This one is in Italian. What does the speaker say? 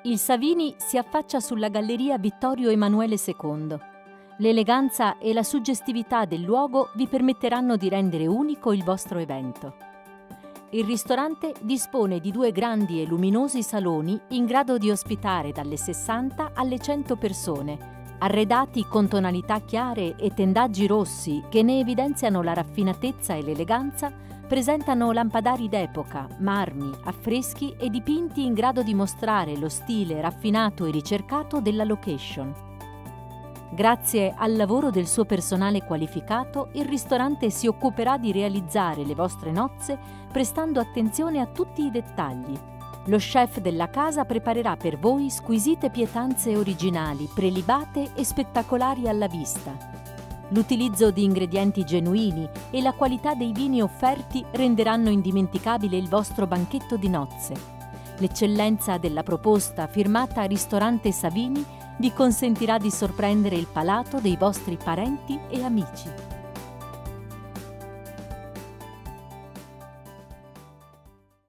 Il Savini si affaccia sulla Galleria Vittorio Emanuele II. L'eleganza e la suggestività del luogo vi permetteranno di rendere unico il vostro evento. Il ristorante dispone di 2 grandi e luminosi saloni in grado di ospitare dalle 60 alle 100 persone, arredati con tonalità chiare e tendaggi rossi che ne evidenziano la raffinatezza e l'eleganza. Presentano lampadari d'epoca, marmi, affreschi e dipinti in grado di mostrare lo stile raffinato e ricercato della location. Grazie al lavoro del suo personale qualificato, il ristorante si occuperà di realizzare le vostre nozze prestando attenzione a tutti i dettagli. Lo chef della casa preparerà per voi squisite pietanze originali, prelibate e spettacolari alla vista. L'utilizzo di ingredienti genuini e la qualità dei vini offerti renderanno indimenticabile il vostro banchetto di nozze. L'eccellenza della proposta firmata Ristorante Savini vi consentirà di sorprendere il palato dei vostri parenti e amici.